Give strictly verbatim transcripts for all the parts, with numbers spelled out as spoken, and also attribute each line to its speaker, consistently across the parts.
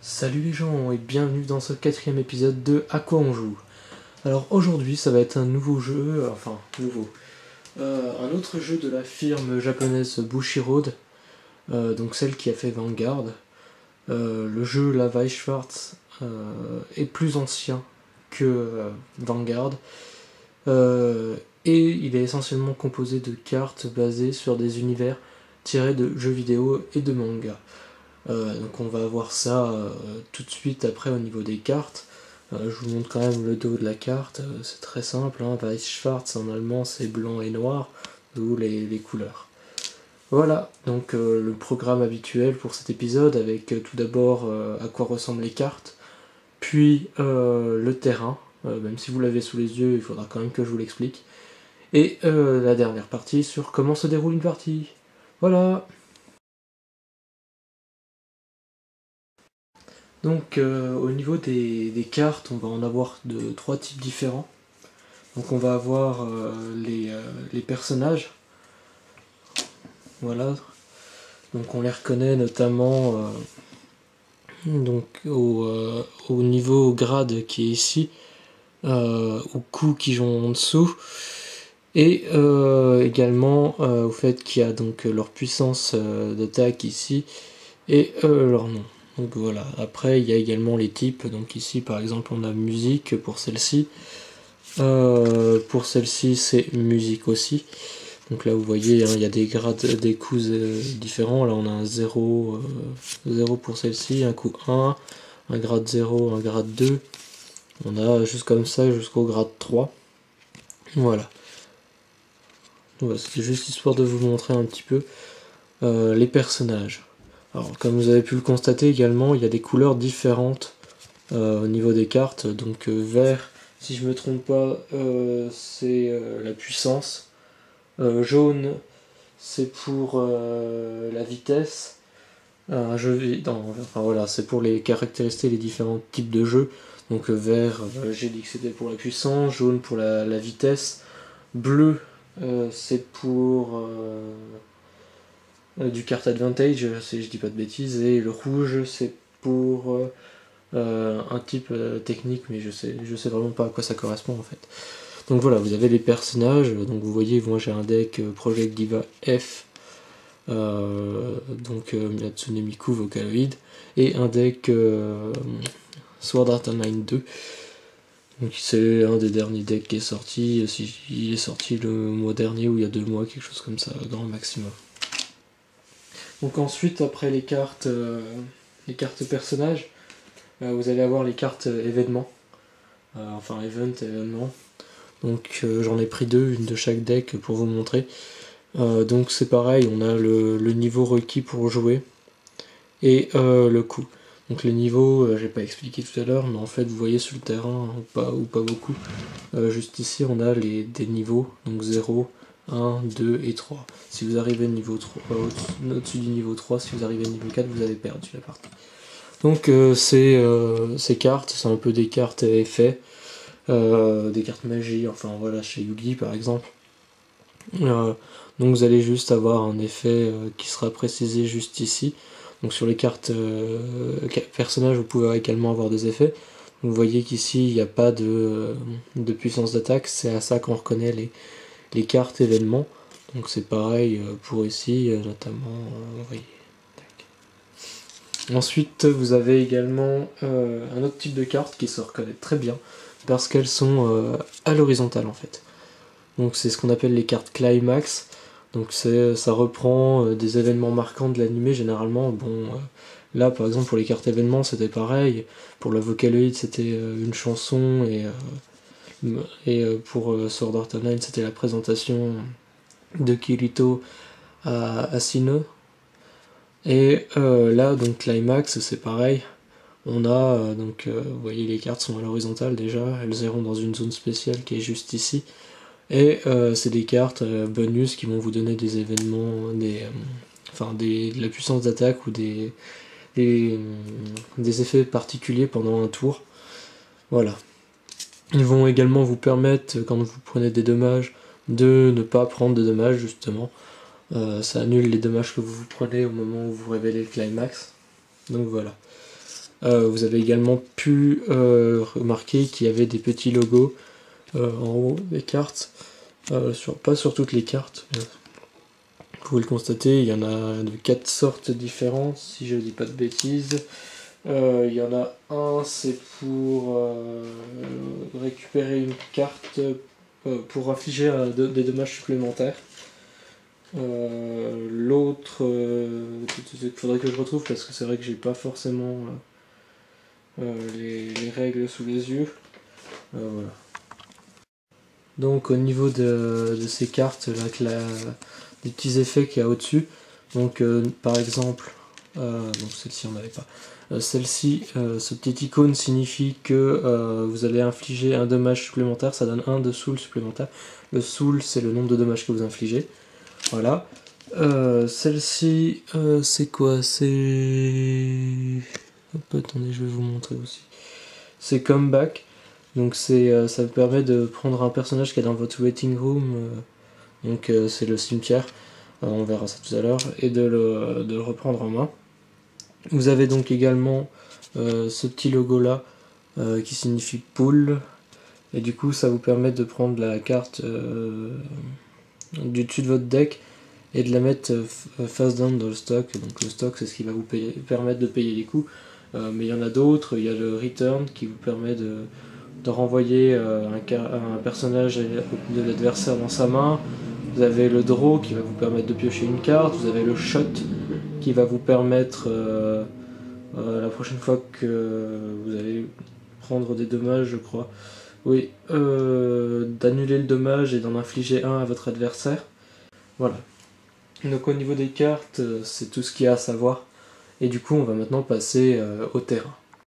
Speaker 1: Salut les gens et bienvenue dans ce quatrième épisode de À quoi on joue. Alors aujourd'hui ça va être un nouveau jeu, enfin nouveau, euh, un autre jeu de la firme japonaise Bushiroad, euh, donc celle qui a fait Vanguard. Euh, le jeu La Weißschwarz euh, est plus ancien que euh, Vanguard euh, et il est essentiellement composé de cartes basées sur des univers tirés de jeux vidéo et de mangas. Euh, donc on va voir ça euh, tout de suite après au niveau des cartes. Euh, je vous montre quand même le dos de la carte, euh, c'est très simple, hein. Weißschwarz en allemand c'est blanc et noir, d'où les, les couleurs. Voilà, donc euh, le programme habituel pour cet épisode avec euh, tout d'abord euh, à quoi ressemblent les cartes, puis euh, le terrain, euh, même si vous l'avez sous les yeux, il faudra quand même que je vous l'explique, et euh, la dernière partie sur comment se déroule une partie. Voilà. Donc euh, au niveau des, des cartes, on va en avoir de trois types différents. Donc on va avoir euh, les, euh, les personnages. Voilà. Donc on les reconnaît notamment euh, donc au, euh, au niveau au grade qui est ici, euh, au coup qui sont en dessous, et euh, également euh, au fait qu'il y a donc leur puissance euh, d'attaque ici et euh, leur nom. Donc voilà, après il y a également les types, donc ici par exemple on a musique pour celle-ci, euh, pour celle-ci c'est musique aussi, donc là vous voyez hein, il y a des grades, des coups euh, différents, là on a un zéro, euh, zéro pour celle-ci, un coup un, un grade zéro, un grade deux, on a juste comme ça jusqu'au grade trois, voilà. Voilà, c'était juste histoire de vous montrer un petit peu euh, les personnages. Alors comme vous avez pu le constater également, il y a des couleurs différentes euh, au niveau des cartes. Donc euh, vert, si je me trompe pas, euh, c'est euh, la puissance. Euh, jaune, c'est pour euh, la vitesse. Un jeu, non, enfin voilà, c'est pour les caractéristiques, les différents types de jeux. Donc euh, vert, euh, j'ai dit que c'était pour la puissance, jaune pour la, la vitesse, bleu, euh, c'est pour euh, euh, du card advantage, si je dis pas de bêtises, et le rouge, c'est pour euh, euh, un type euh, technique, mais je sais, je sais vraiment pas à quoi ça correspond en fait. Donc voilà, vous avez les personnages, donc vous voyez, moi j'ai un deck euh, Project Diva F, euh, donc euh, Hatsune Miku Vocaloid, et un deck euh, Sword Art Online deux. Donc c'est un des derniers decks qui est sorti, si, il est sorti le mois dernier ou il y a deux mois, quelque chose comme ça, grand maximum. Donc ensuite, après les cartes, euh, les cartes personnages, euh, vous allez avoir les cartes euh, événements, euh, enfin event, événement. Donc euh, j'en ai pris deux, une de chaque deck pour vous montrer. Euh, donc c'est pareil, on a le, le niveau requis pour jouer et euh, le coût. Donc les niveaux, euh, j'ai pas expliqué tout à l'heure, mais en fait vous voyez sur le terrain, ou pas, ou pas beaucoup. Euh, juste ici on a les, des niveaux, donc zéro, un, deux et trois. Si vous arrivez niveau trois, euh, au-dessus du niveau trois, si vous arrivez au niveau quatre, vous avez perdu la partie. Donc euh, ces, euh, ces cartes, c'est un peu des cartes effets, euh, des cartes magie, enfin voilà, chez Yugi par exemple. Euh, donc vous allez juste avoir un effet euh, qui sera précisé juste ici. Donc sur les cartes euh, personnages, vous pouvez également avoir des effets. Donc, vous voyez qu'ici, il n'y a pas de, de puissance d'attaque, c'est à ça qu'on reconnaît les, les cartes événements. Donc c'est pareil pour ici, notamment, euh, vous voyez. Ensuite, vous avez également euh, un autre type de carte qui se reconnaît très bien, parce qu'elles sont euh, à l'horizontale en fait. Donc c'est ce qu'on appelle les cartes climax. Donc c'est, ça reprend euh, des événements marquants de l'animé généralement. Bon, euh, là par exemple pour les cartes événements c'était pareil. Pour la Vocaloid c'était euh, une chanson et, euh, et euh, pour euh, Sword Art Online c'était la présentation de Kirito à Asino. Et euh, là donc climax c'est pareil. On a euh, donc euh, vous voyez les cartes sont à l'horizontale déjà. Elles iront dans une zone spéciale qui est juste ici. Et euh, c'est des cartes euh, bonus qui vont vous donner des événements, des, euh, enfin des, de la puissance d'attaque ou des, des, des effets particuliers pendant un tour. Voilà. Ils vont également vous permettre, quand vous prenez des dommages, de ne pas prendre de dommages justement. Euh, ça annule les dommages que vous vous prenez au moment où vous révélez le climax. Donc voilà. Euh, vous avez également pu euh, remarquer qu'il y avait des petits logos euh, en haut des cartes, euh, sur, pas sur toutes les cartes. Vous pouvez le constater, il y en a de quatre sortes différentes, si je dis pas de bêtises. Euh, il y en a un, c'est pour euh, récupérer une carte euh, pour infliger euh, de, des dommages supplémentaires. Euh, L'autre, il euh, faudrait que je retrouve parce que c'est vrai que j'ai pas forcément euh, euh, les, les règles sous les yeux. Euh, voilà. Donc au niveau de, de ces cartes, là, la, des petits effets qu'il y a au-dessus. Donc euh, par exemple, euh, donc celle-ci on n'avait pas. Euh, celle-ci, euh, ce petit icône signifie que euh, vous allez infliger un dommage supplémentaire, ça donne un de soul supplémentaire. Le soul, c'est le nombre de dommages que vous infligez. Voilà. Euh, celle-ci, euh, c'est quoi? C'est... Hop, attendez, je vais vous montrer aussi. C'est comeback. Donc c'est, euh, ça vous permet de prendre un personnage qui est dans votre waiting room. Euh, donc euh, c'est le cimetière. Euh, on verra ça tout à l'heure. Et de le, de le reprendre en main. Vous avez donc également euh, ce petit logo là euh, qui signifie pool. Et du coup ça vous permet de prendre la carte euh, du dessus de votre deck et de la mettre euh, face down dans le stock. Donc le stock c'est ce qui va vous payer, permettre de payer les coûts. Euh, mais il y en a d'autres, il y a le return qui vous permet de, de renvoyer euh, un, un personnage de l'adversaire dans sa main. Vous avez le draw qui va vous permettre de piocher une carte, vous avez le shot qui va vous permettre euh, euh, la prochaine fois que vous allez prendre des dommages, je crois, oui, euh, d'annuler le dommage et d'en infliger un à votre adversaire. Voilà. Donc au niveau des cartes, c'est tout ce qu'il y a à savoir. Et du coup, on va maintenant passer euh, au terrain.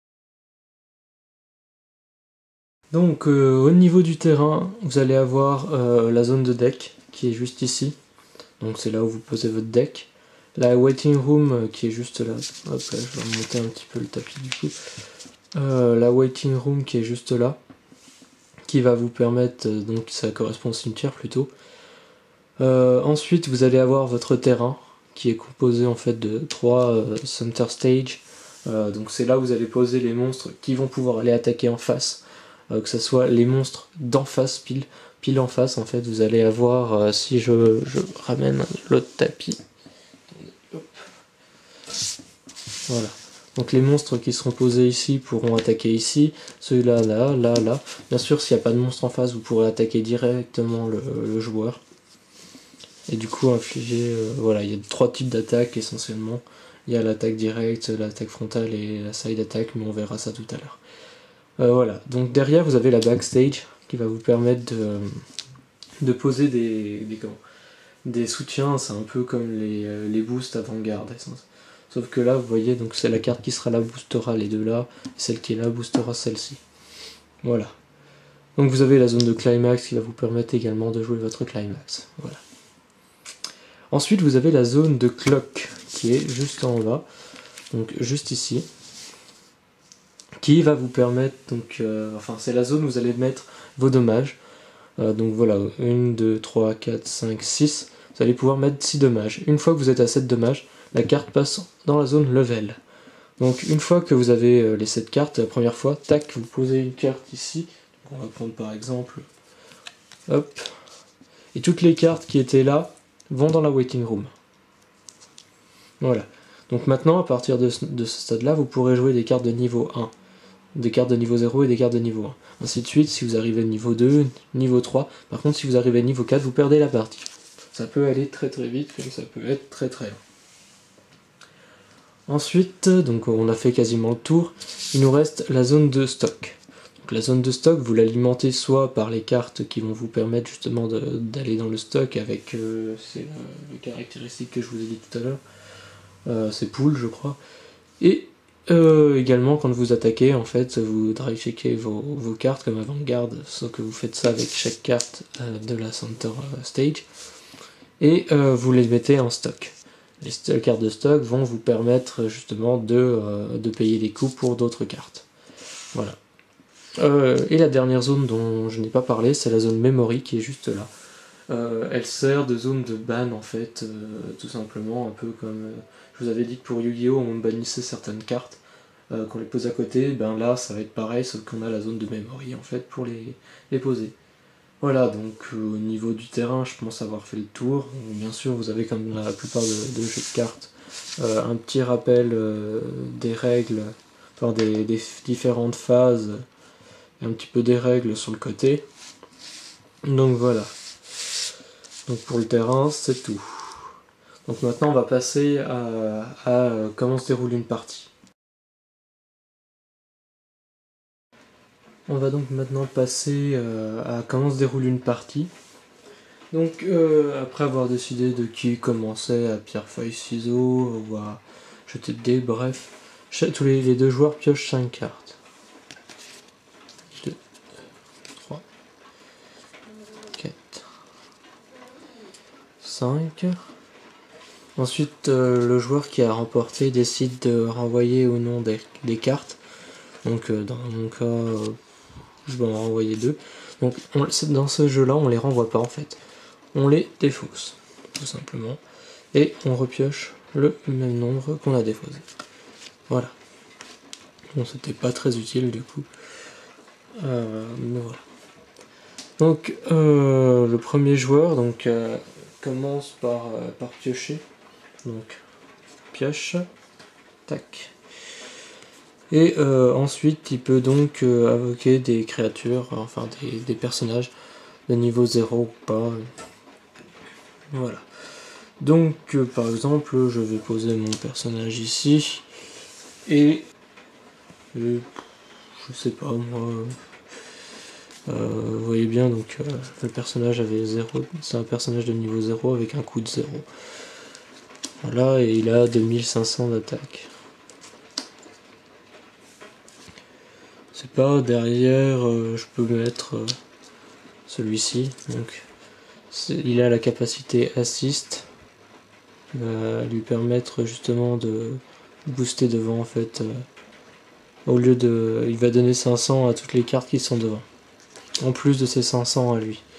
Speaker 1: Donc euh, au niveau du terrain, vous allez avoir euh, la zone de deck qui est juste ici. Donc c'est là où vous posez votre deck. La waiting room euh, qui est juste là. Hop là, je vais remonter un petit peu le tapis du coup. Euh, la waiting room qui est juste là. Qui va vous permettre, euh, donc ça correspond au cimetière plutôt. Euh, ensuite vous allez avoir votre terrain qui est composé en fait de trois euh, center stage. Euh, donc c'est là où vous allez poser les monstres qui vont pouvoir aller attaquer en face. Euh, que ce soit les monstres d'en face, pile, pile en face en fait, vous allez avoir, euh, si je, je ramène l'autre tapis, hop. Voilà. Donc les monstres qui seront posés ici pourront attaquer ici, celui-là, là, là, là. Bien sûr, s'il n'y a pas de monstre en face, vous pourrez attaquer directement le, le joueur. Et du coup infliger, euh, voilà, il y a trois types d'attaques essentiellement. Il y a l'attaque directe, l'attaque frontale et la side attack, mais on verra ça tout à l'heure. Euh, voilà, donc derrière vous avez la backstage qui va vous permettre de, de poser des, des, comment, des soutiens, c'est un peu comme les, euh, les boosts avant-garde. Sauf que là vous voyez, donc c'est la carte qui sera là boostera les deux là, et celle qui est là boostera celle-ci. Voilà. Donc vous avez la zone de climax qui va vous permettre également de jouer votre climax. Voilà. Ensuite vous avez la zone de clock qui est juste en bas, donc juste ici. Qui va vous permettre, donc, euh, enfin c'est la zone où vous allez mettre vos dommages. Euh, donc voilà, un, deux, trois, quatre, cinq, six. Vous allez pouvoir mettre six dommages. Une fois que vous êtes à sept dommages, la carte passe dans la zone level. Donc une fois que vous avez euh, les sept cartes, la première fois, tac, vous posez une carte ici. Donc, on va prendre par exemple, hop. Et toutes les cartes qui étaient là vont dans la waiting room. Voilà. Donc maintenant, à partir de ce, de ce stade-là, vous pourrez jouer des cartes de niveau un. Des cartes de niveau zéro et des cartes de niveau un. Ainsi de suite, si vous arrivez niveau deux, niveau trois. Par contre, si vous arrivez niveau quatre, vous perdez la partie. Ça peut aller très très vite, comme ça peut être très très lent. Ensuite, donc on a fait quasiment le tour. Il nous reste la zone de stock. Donc la zone de stock, vous l'alimentez soit par les cartes qui vont vous permettre justement d'aller dans le stock avec euh, c'est euh, les caractéristiques que je vous ai dit tout à l'heure. Euh, c'est pool, je crois. Et Euh, également, quand vous attaquez, en fait, vous drive checkez vos, vos cartes comme avant-garde, sauf que vous faites ça avec chaque carte euh, de la center stage, et euh, vous les mettez en stock. Les cartes de stock vont vous permettre justement de, euh, de payer les coûts pour d'autres cartes. Voilà. Euh, et la dernière zone dont je n'ai pas parlé, c'est la zone memory qui est juste là. Euh, elle sert de zone de ban en fait, euh, tout simplement, un peu comme... Euh, je vous avais dit que pour Yu-Gi-Oh! On bannissait certaines cartes. euh, qu'on les pose à côté, ben là ça va être pareil, sauf qu'on a la zone de memory en fait pour les, les poser. Voilà, donc euh, au niveau du terrain, je pense avoir fait le tour. Bien sûr, vous avez comme la plupart de, de jeux de cartes euh, un petit rappel euh, des règles, enfin des, des différentes phases, et un petit peu des règles sur le côté. Donc voilà. Donc pour le terrain, c'est tout. Donc maintenant, on va passer à, à comment se déroule une partie. On va donc maintenant passer euh, à comment se déroule une partie. Donc euh, après avoir décidé de qui commençait à pierre, feuille, ciseaux, ou à jeter de dés, bref, tous les, les deux joueurs piochent cinq cartes. deux, trois, quatre, cinq. Ensuite, euh, le joueur qui a remporté décide de renvoyer ou non des, des cartes. Donc euh, dans mon cas, euh, je vais en renvoyer deux. Donc on, dans ce jeu-là, on les renvoie pas en fait. On les défausse, tout simplement. Et on repioche le même nombre qu'on a défaussé. Voilà. Bon, c'était pas très utile du coup. Euh, mais voilà. Donc euh, le premier joueur donc euh, commence par, euh, par piocher. Donc pioche, tac. Et euh, ensuite il peut donc euh, invoquer des créatures, enfin des, des personnages de niveau zéro ou pas. Voilà. Donc euh, par exemple je vais poser mon personnage ici. Et euh, je sais pas moi. Euh, vous voyez bien donc euh, le personnage avait zéro. C'est un personnage de niveau zéro avec un coût de zéro. Voilà, et il a deux mille cinq cents d'attaque. C'est pas derrière, euh, je peux mettre euh, celui-ci. Donc il a la capacité assist, qui va lui permettre justement de booster devant en fait. Euh, au lieu de, il va donner cinq cents à toutes les cartes qui sont devant, en plus de ses cinq cents à lui.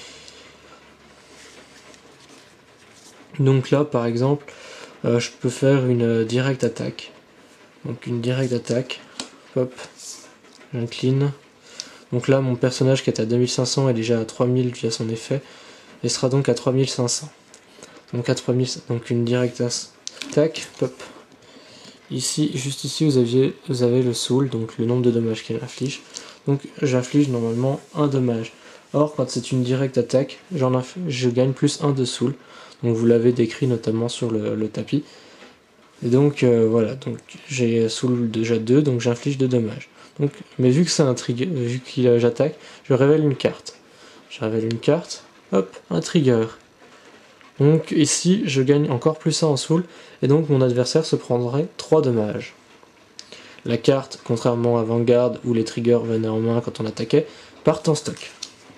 Speaker 1: Donc là, par exemple, euh, je peux faire une euh, direct attaque. Donc une direct attaque. Hop, j'incline. Donc là, mon personnage qui est à deux mille cinq cents est déjà à trois mille via son effet, et sera donc à trois mille cinq cents. Donc à trois mille, donc une direct attaque. Hop. Ici, juste ici, vous aviez, vous avez le soul, donc le nombre de dommages qu'elle inflige. Donc j'inflige normalement un dommage. Or, quand c'est une direct attaque, j'en je gagne plus un de soul. Donc vous l'avez décrit notamment sur le, le tapis. Et donc euh, voilà, donc j'ai soul déjà deux, donc j'inflige deux dommages. Donc, mais vu que c'est un trigger, vu qu'il euh, j'attaque, je révèle une carte. Je révèle une carte, hop, un trigger. Donc ici, je gagne encore plus un en soul, et donc mon adversaire se prendrait trois dommages. La carte, contrairement à Vanguard où les triggers venaient en main quand on attaquait, partent en stock.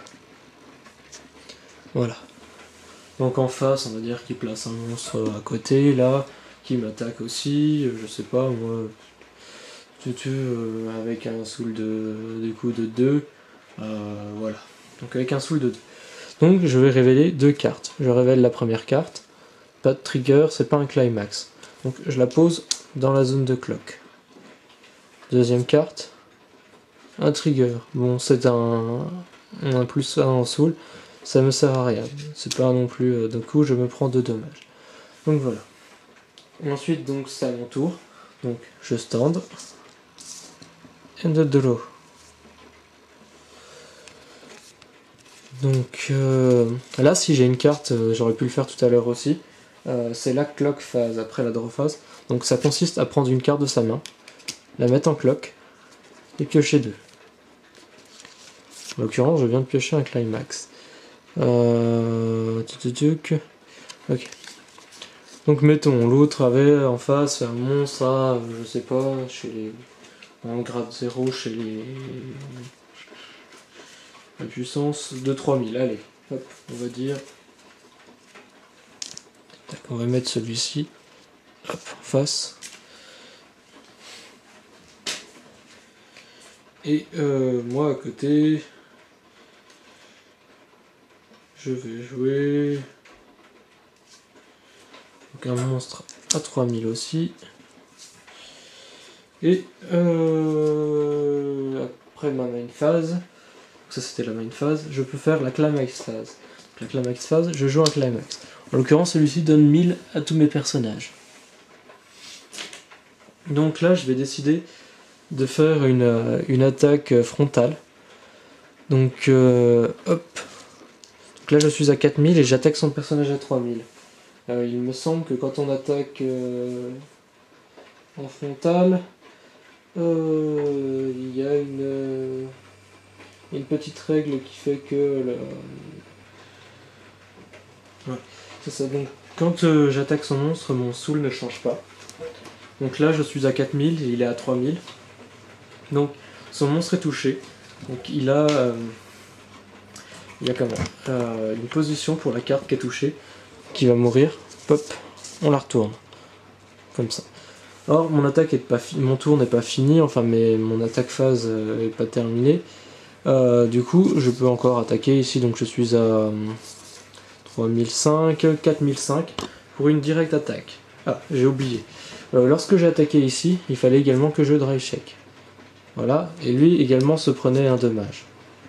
Speaker 1: Voilà. Donc en face, on va dire qu'il place un monstre à côté, là, qui m'attaque aussi, je sais pas, moi, tutu, euh, avec un soul de, du coup de deux, euh, voilà. Donc avec un soul de deux. Donc je vais révéler deux cartes. Je révèle la première carte, pas de trigger, c'est pas un climax. Donc je la pose dans la zone de clock. Deuxième carte, un trigger. Bon, c'est un, un plus un en soul, ça me sert à rien. C'est pas non plus. Euh, d'un coup, je me prends deux dommages. Donc voilà. Ensuite, donc c'est à mon tour. Donc je stand. And the draw. Donc euh, là, si j'ai une carte, euh, j'aurais pu le faire tout à l'heure aussi. Euh, c'est la clock phase après la draw phase. Donc ça consiste à prendre une carte de sa main, la mettre en clock et piocher deux. En l'occurrence, je viens de piocher un climax. Euh... Ok. Donc mettons, l'autre avait en face un monstre à, je sais pas, chez les... en grade zéro, chez les... la puissance de trois mille, allez, hop, on va dire... Tac, on va mettre celui-ci, hop, en face. Et euh, moi à côté, je vais jouer... Donc un monstre à trois mille aussi. Et euh, après ma main phase, ça c'était la main phase, je peux faire la climax phase. Donc, la climax phase, je joue un climax. En l'occurrence, celui-ci donne mille à tous mes personnages. Donc là, je vais décider de faire une, une attaque frontale. Donc, euh, hop. Donc là, je suis à quatre mille et j'attaque son personnage à trois mille. Euh, il me semble que quand on attaque euh, en frontal, euh, il y a une, euh, une petite règle qui fait que... Le... Ouais, c'est ça. Donc, quand euh, j'attaque son monstre, mon soul ne change pas. Donc là, je suis à quatre mille et il est à trois mille. Donc, son monstre est touché. Donc, il a... Euh, il y a comment euh, une position pour la carte qui est touchée, qui va mourir. Hop, on la retourne. Comme ça. Or, mon attaque est pas fi- mon tour n'est pas fini, enfin, mais mon attaque phase euh, est pas terminée. Euh, du coup, je peux encore attaquer ici, donc je suis à euh, trois mille cinq, quatre mille cinq pour une directe attaque. Ah, j'ai oublié. Euh, lorsque j'ai attaqué ici, il fallait également que je dry check. Voilà, et lui également se prenait un dommage.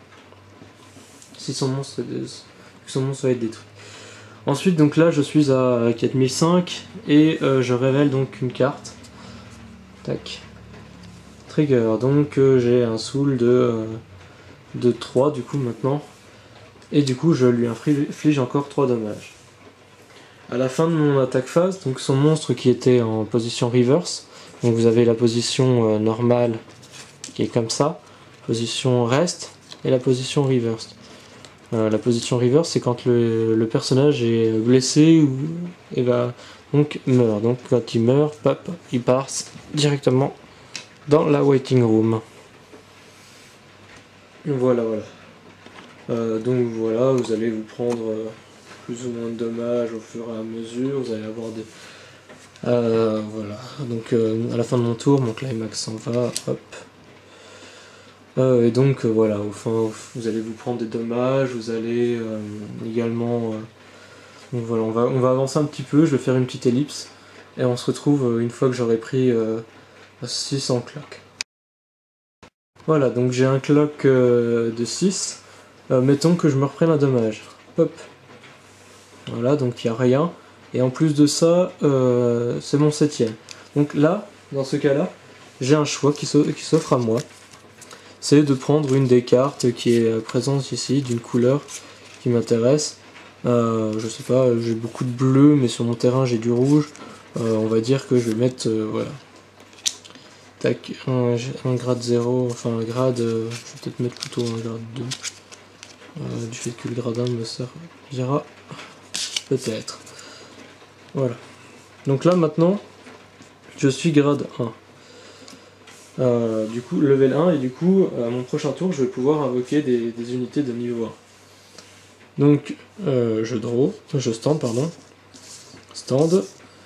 Speaker 1: Si son monstre, son monstre va être détruit. Ensuite, donc là, je suis à quatre mille cinq et euh, je révèle donc une carte. Tac. Trigger. Donc euh, j'ai un soul de, euh, de trois du coup maintenant. Et du coup, je lui inflige encore trois dommages. À la fin de mon attaque phase, donc son monstre qui était en position reverse. Donc vous avez la position euh, normale qui est comme ça, position rest et la position reverse. Euh, la position reverse, c'est quand le, le personnage est blessé ou et va donc meurt. Donc quand il meurt, pop, il passe directement dans la waiting room. Voilà, voilà. Euh, donc voilà, vous allez vous prendre euh, plus ou moins de dommages au fur et à mesure. Vous allez avoir des euh, voilà. Donc euh, à la fin de mon tour, mon climax s'en va. Hop. Euh, et donc euh, voilà, au fin, vous allez vous prendre des dommages, vous allez euh, également... Euh, donc voilà, on va, on va avancer un petit peu, je vais faire une petite ellipse, et on se retrouve euh, une fois que j'aurai pris euh, six cents cloques. Voilà, donc j'ai un clock euh, de six, euh, mettons que je me reprenne un dommage. Hop. Voilà, donc il n'y a rien, et en plus de ça, euh, c'est mon septième. Donc là, dans ce cas-là, j'ai un choix qui s'offre à moi. C'est de prendre une des cartes qui est présente ici, d'une couleur qui m'intéresse. Euh, je sais pas, j'ai beaucoup de bleu, mais sur mon terrain j'ai du rouge. Euh, on va dire que je vais mettre, euh, voilà. Tac, un, un grade zéro, enfin un grade, euh, je vais peut-être mettre plutôt un grade deux. Euh, du fait que le grade un me servira peut-être. Voilà. Donc là maintenant, je suis grade un. Euh, du coup, level un, et du coup, à mon prochain tour, je vais pouvoir invoquer des, des unités de niveau un. Donc, euh, je draw, je stand, pardon. Stand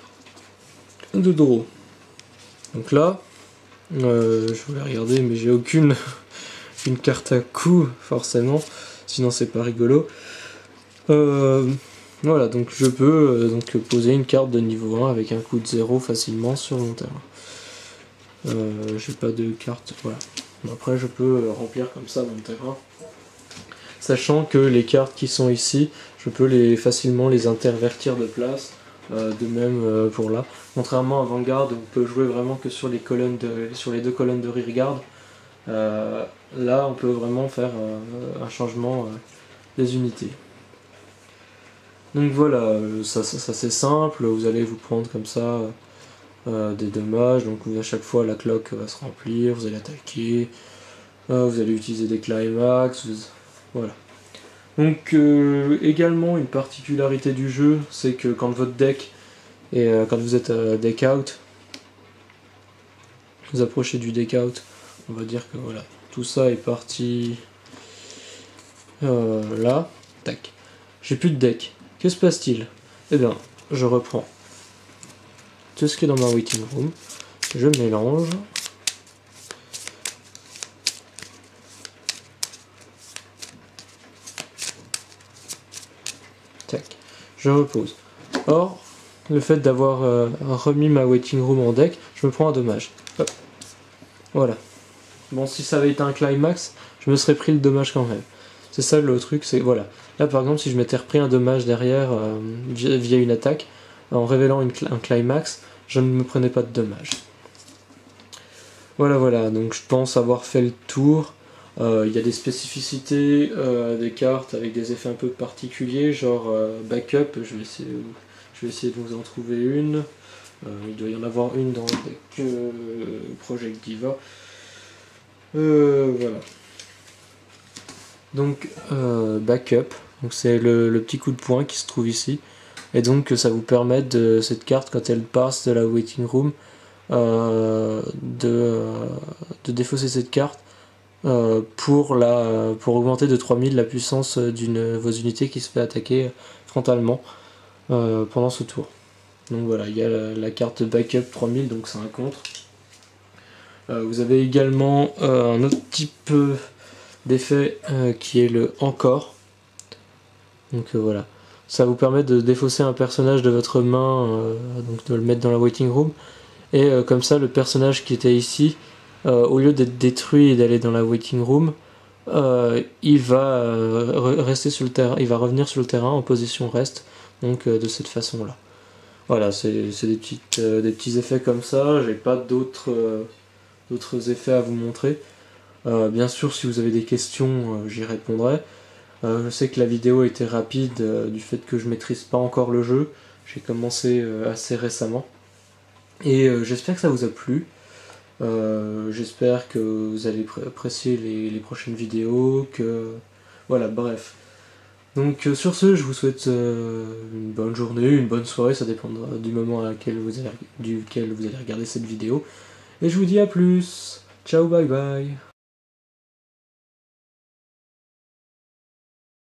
Speaker 1: de draw. Donc là, euh, je voulais regarder, mais j'ai aucune une carte à coup, forcément, sinon c'est pas rigolo. Euh, voilà, donc je peux euh, donc poser une carte de niveau un avec un coût de zéro facilement sur mon terrain. Euh, j'ai pas de carte, voilà. Après je peux remplir comme ça mon terrain. Sachant que les cartes qui sont ici, je peux les facilement les intervertir de place. Euh, de même euh, pour là. Contrairement à Vanguard, on peut jouer vraiment que sur les colonnes de, sur les deux colonnes de rearguard. Euh, là, on peut vraiment faire euh, un changement euh, des unités. Donc voilà, ça, ça, ça c'est simple. Vous allez vous prendre comme ça. Euh, des dommages, donc à chaque fois la cloque va se remplir, vous allez attaquer, euh, vous allez utiliser des climax, vous... voilà. Donc euh, également une particularité du jeu, c'est que quand votre deck, et euh, quand vous êtes euh, deck out, vous approchez du deck out, on va dire que voilà, tout ça est parti euh, là, tac. J'ai plus de deck, que se passe-t-il? Eh bien, je reprends tout ce qui est dans ma waiting room, je mélange, tac, je repose. Or, le fait d'avoir euh, remis ma waiting room en deck, je me prends un dommage. Hop. Voilà. Bon, si ça avait été un climax, je me serais pris le dommage quand même. C'est ça le truc, c'est voilà. Là par exemple, si je m'étais repris un dommage derrière euh, via, via une attaque, en révélant une, un climax, je ne me prenais pas de dommage. Voilà, voilà, donc je pense avoir fait le tour. Il euh, y a des spécificités euh, des cartes avec des effets un peu particuliers, genre euh, backup, je vais, essayer, je vais essayer de vous en trouver une. Euh, il doit y en avoir une dans le deck euh, Project Diva. Euh, voilà. Donc euh, backup, donc c'est le, le petit coup de poing qui se trouve ici. Et donc ça vous permet de cette carte quand elle passe de la waiting room euh, de, euh, de défausser cette carte euh, pour, la, pour augmenter de trois mille la puissance d'une vos unités qui se fait attaquer frontalement euh, pendant ce tour. Donc voilà, il y a la, la carte backup trois mille, donc c'est un contre. Euh, vous avez également euh, un autre type d'effet euh, qui est le encore. Donc euh, voilà, ça vous permet de défausser un personnage de votre main, euh, donc de le mettre dans la waiting room, et euh, comme ça le personnage qui était ici, euh, au lieu d'être détruit et d'aller dans la waiting room, euh, il va euh, rester sur le terrain, il va revenir sur le terrain en position reste, donc euh, de cette façon là. Voilà, c'est des, euh, des petits effets comme ça, j'ai pas d'autres euh, d'autres effets à vous montrer. Euh, bien sûr, si vous avez des questions, euh, j'y répondrai. Euh, je sais que la vidéo était rapide euh, du fait que je maîtrise pas encore le jeu. J'ai commencé euh, assez récemment. Et euh, j'espère que ça vous a plu. Euh, j'espère que vous allez apprécier les, les prochaines vidéos. Que voilà, bref. Donc euh, sur ce, je vous souhaite euh, une bonne journée, une bonne soirée, ça dépendra du moment à laquelle vous allez, duquel vous allez regarder cette vidéo. Et je vous dis à plus. Ciao, bye bye.